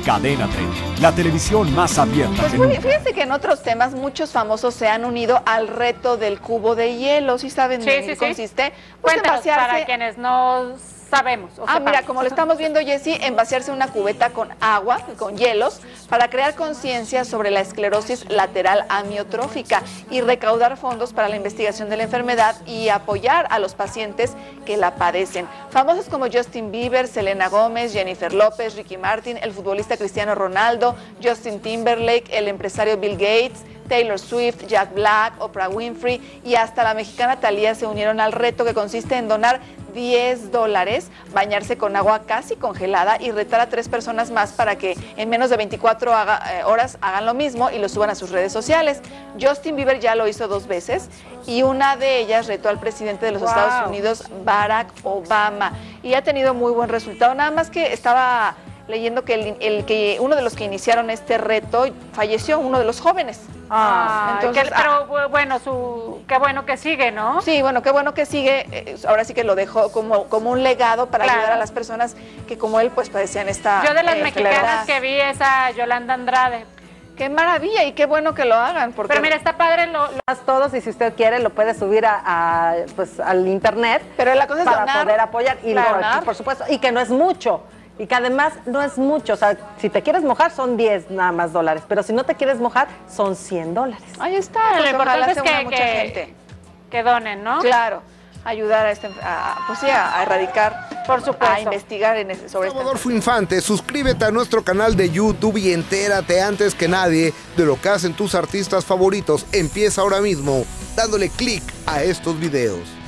Cadena 30, la televisión más abierta que nunca. Fíjense que en otros temas muchos famosos se han unido al reto del cubo de hielo. ¿Sí saben en qué consiste? Pues cuéntanos para quienes no sabemos. Mira, como lo estamos viendo, Jessy, en vaciarse una cubeta con agua, con hielos, para crear conciencia sobre la esclerosis lateral amiotrófica y recaudar fondos para la investigación de la enfermedad y apoyar a los pacientes que la padecen. Famosos como Justin Bieber, Selena Gómez, Jennifer López, Ricky Martin, el futbolista Cristiano Ronaldo, Justin Timberlake, el empresario Bill Gates, Taylor Swift, Jack Black, Oprah Winfrey y hasta la mexicana Thalía se unieron al reto que consiste en donar $10, bañarse con agua casi congelada y retar a 3 personas más para que en menos de 24 horas hagan lo mismo y lo suban a sus redes sociales. Justin Bieber ya lo hizo 2 veces y una de ellas retó al presidente de los Estados Unidos, Barack Obama, y ha tenido muy buen resultado. Nada más que estaba leyendo que uno de los que iniciaron este reto falleció, uno de los jóvenes. Entonces, pero bueno, qué bueno que sigue, ¿no? Sí, bueno, qué bueno que sigue. Ahora sí que lo dejó como un legado para ayudar a las personas que como él pues padecían esta Yo de las mexicanas que vi es a Yolanda Andrade. Qué maravilla y qué bueno que lo hagan. Porque... Pero mira, está padre todos, y si usted quiere lo puede subir al internet. Pero la cosa es para donar, poder apoyar y donar, por supuesto, y que no es mucho. Y que además no es mucho, o sea, si te quieres mojar son 10 nada más dólares, pero si no te quieres mojar son $100. Ahí está, lo importante es mucha gente. Que donen, ¿no? Claro, ayudar a erradicar, por supuesto, a investigar sobre esto. Adolfo Infante, suscríbete a nuestro canal de YouTube y entérate antes que nadie de lo que hacen tus artistas favoritos. Empieza ahora mismo dándole clic a estos videos.